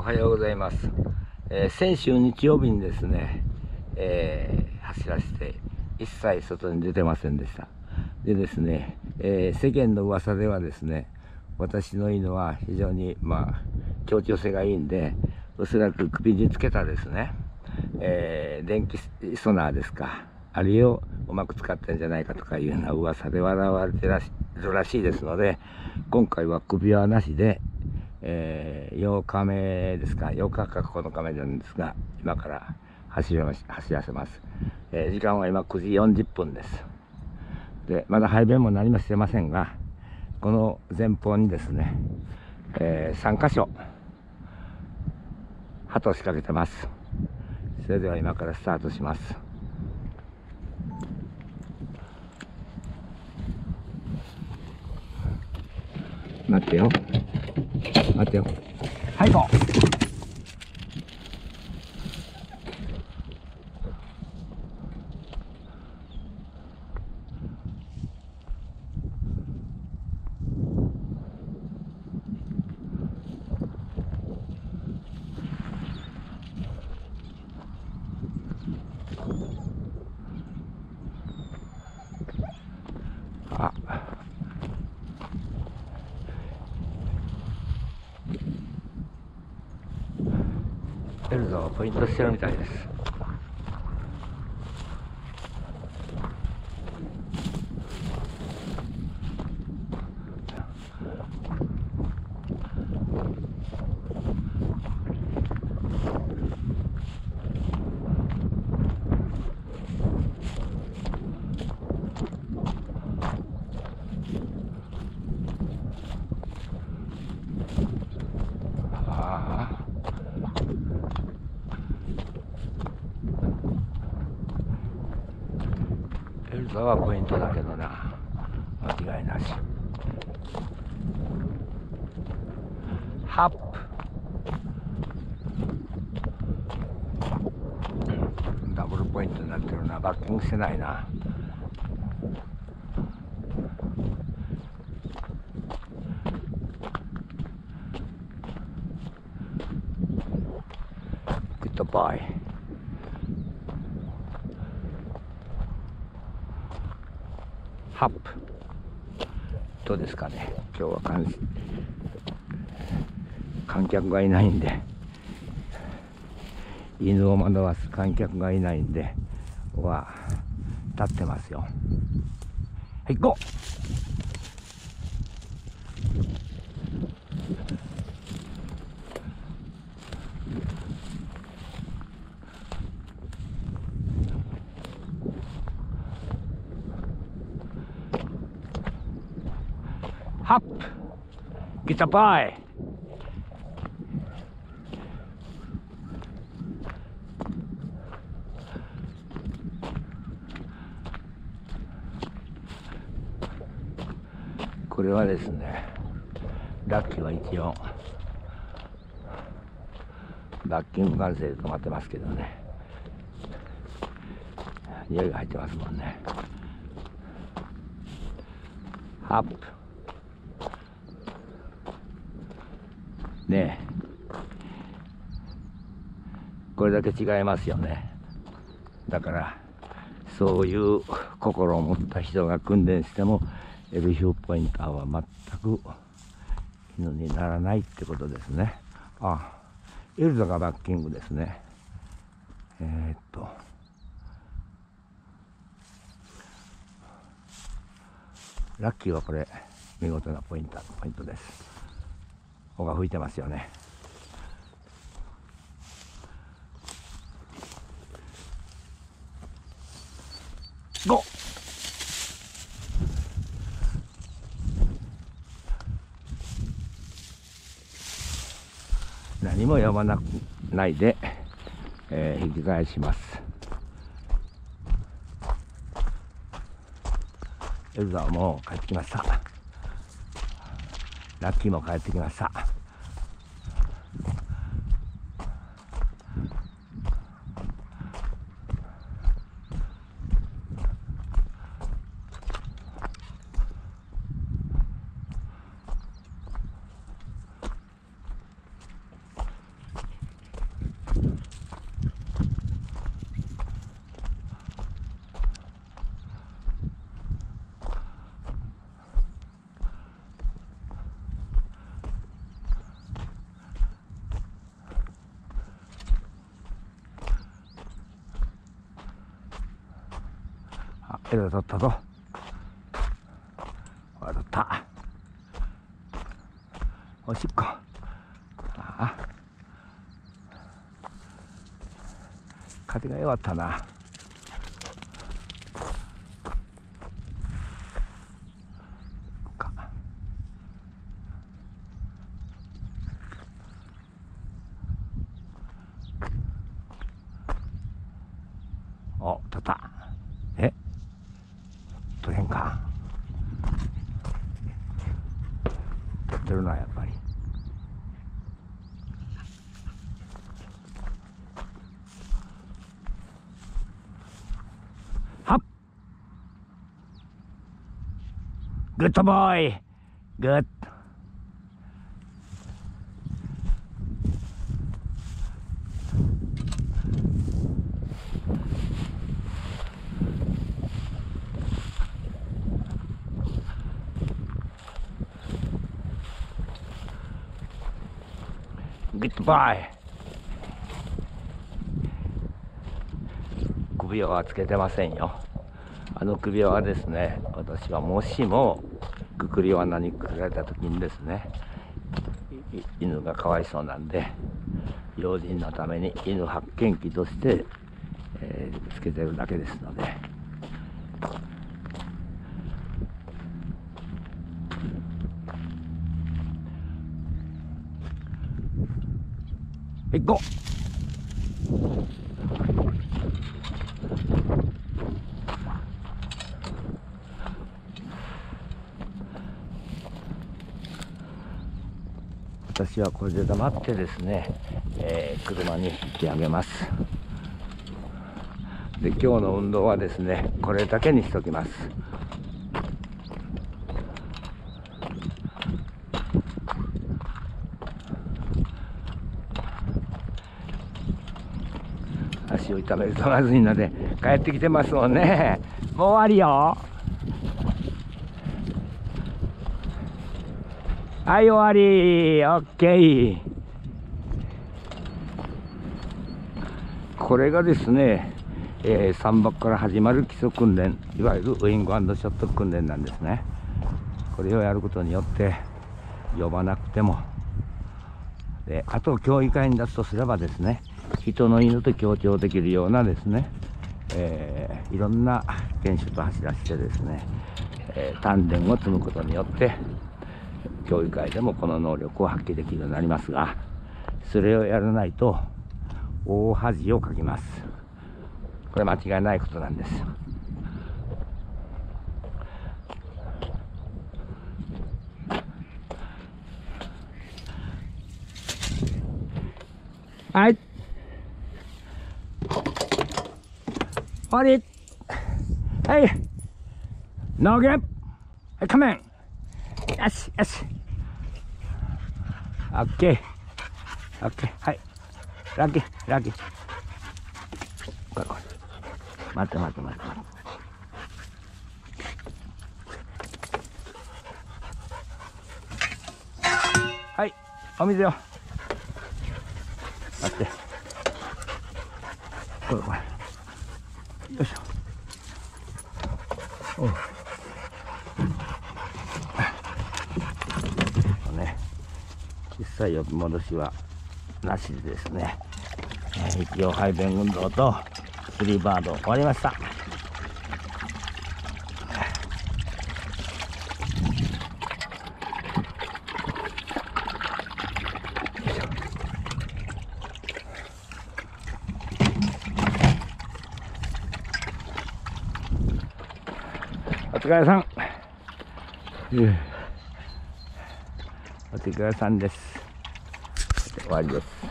はようございます。先週日曜日にですね、走らせて一切外に出てませんでした。でですね、世間の噂ではですね、私の犬は非常に協調性がいいんで、おそらく首につけたですね、電気ソナーですか、あれをうまく使ってるんじゃないかとかいうような噂で笑われてるらしいですので、今回は首輪なしで、8日目ですか、8日か9日目なんですが、今から走らせます。時間は今9時40分です。で、まだ排便も何もしてませんが、この前方にですね、3箇所鳩を仕掛けてます。それでは今からスタートします。待ってよ、待ってよ、はい、行こう。エルザはポイントしてるみたいです。エルザはポイントだけどな、間違いなし。ハップ、ダブルポイントになってるな。バッキングしてないな。グッドバイ。ハップ、どうですかね。今日は観客がいないんで、犬を惑わす観客がいないんで、立ってますよ。はい、行こう。ハップ、ゲットバイ。これはですね、ラッキーは一応バッキング管制で止まってますけどね、匂いが入ってますもんね。ハップねえ、これだけ違いますよね。だからそういう心を持った人が訓練してもエルヒューポインターは全く犬にならないってことですね。エルザがバッキングですね。ラッキーはこれ見事なポイントです。尾が吹いてますよね。ゴー。何も読まないで、引き返します。エルザはもう帰ってきました。ラッキーも帰ってきました。 あ、枝取ったぞ。ほら取った。おしっこ。あ、風が弱ったな。お、取った。取れんか。取ってるな、やっぱり。はっ、グッドボーイ、グッド。グッドバイ。首輪はつけてませんよ。あの首輪はですね、私はもしもくくり罠にくくられた時にですね、犬がかわいそうなんで、用心のために犬発見器として、つけてるだけですので。行こう。私はこれで黙ってですね、車に引き上げます。で、今日の運動はですね、これだけにしときます。足を痛めるとまずいので帰ってきてますもんね。もう終わりよ。はい終わり。オッケー。これがですね、3番から始まる基礎訓練、いわゆるウイング&ショット訓練なんですね。これをやることによって呼ばなくても、であと競技会に出すとすればですね、人の犬と協調できるようなですね、いろんな犬種と走らせてですね、鍛錬を積むことによって競技会でもこの能力を発揮できるようになりますが、それをやらないと大恥をかきます。これ間違いないことなんです。はい。終わり。はい。ノーゲーム。はい、カメン。よし、よし。オッケー。オッケー。はい。ラッキー、ラッキー。これ、これ。待って、待って、待って。はい。お水よ。待って。これ、これ。よいしょ。おう。ね、小さい呼び戻しはなしでですね、息を排便運動とスリーバード終わりました。お疲れさん。お疲れさんです。終わりです。